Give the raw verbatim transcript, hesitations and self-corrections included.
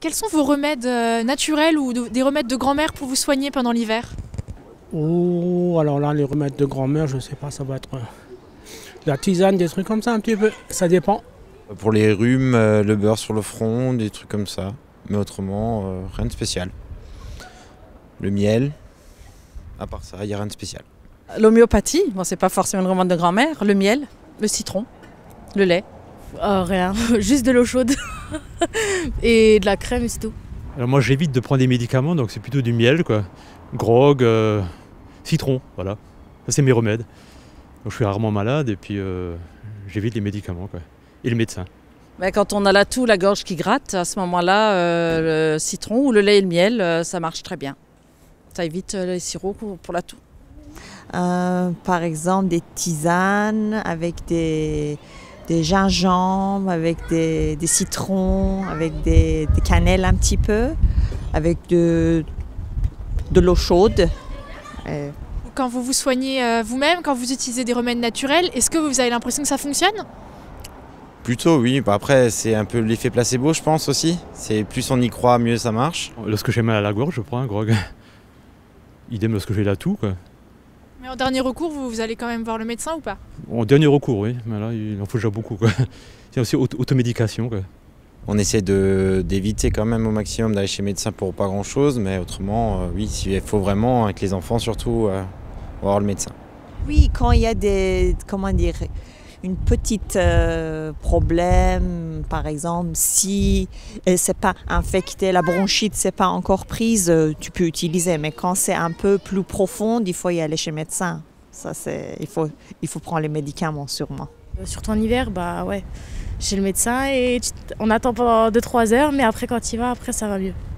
Quels sont vos remèdes euh, naturels ou de- des remèdes de grand-mère pour vous soigner pendant l'hiver? Oh, alors là, les remèdes de grand-mère, je sais pas, ça va être euh, la tisane, des trucs comme ça un petit peu. Ça dépend. Pour les rhumes, euh, le beurre sur le front, des trucs comme ça. Mais autrement, euh, rien de spécial. Le miel, à part ça, il n'y a rien de spécial. L'homéopathie, bon, c'est pas forcément une remède de grand-mère, le miel, le citron, le lait. Oh, rien, juste de l'eau chaude et de la crème et c'est tout. Alors moi j'évite de prendre des médicaments, donc c'est plutôt du miel, quoi. Grog, euh, citron, voilà. Ça c'est mes remèdes. Donc, je suis rarement malade et puis euh, j'évite les médicaments, quoi. Et le médecin. Ben, quand on a la toux, la gorge qui gratte, à ce moment-là, euh, le citron ou le lait et le miel, euh, ça marche très bien. Ça évite euh, les sirops pour, pour la toux. Euh, par exemple des tisanes avec des, des gingembre, avec des, des citrons, avec des, des cannelles un petit peu, avec de, de l'eau chaude. Euh, Quand vous vous soignez euh, vous-même, quand vous utilisez des remèdes naturels, est-ce que vous avez l'impression que ça fonctionne? Plutôt, oui. Bah, après, c'est un peu l'effet placebo, je pense aussi. C'est plus on y croit, mieux ça marche. Lorsque j'ai mal à la gorge, je prends un grog. Idem lorsque j'ai la toux, quoi. Mais en dernier recours, vous, vous allez quand même voir le médecin ou pas? En dernier recours, oui, mais là il en faut déjà beaucoup, quoi. C'est aussi auto- automédication, quoi. On essaie de, d'éviter quand même au maximum d'aller chez le médecin pour pas grand-chose. Mais autrement, euh, oui, il faut vraiment, avec les enfants surtout, euh, voir le médecin. oui, quand il y a des, comment dire, une petite euh, problème, par exemple, si euh, c'est pas infecté, la bronchite c'est pas encore prise, euh, tu peux utiliser. Mais quand c'est un peu plus profond, il faut y aller chez le médecin. Ça, c'est, il faut, il faut prendre les médicaments sûrement. Euh, Surtout en hiver, bah ouais, chez le médecin et tu- on attend pendant deux trois heures, mais après quand il va, après ça va mieux.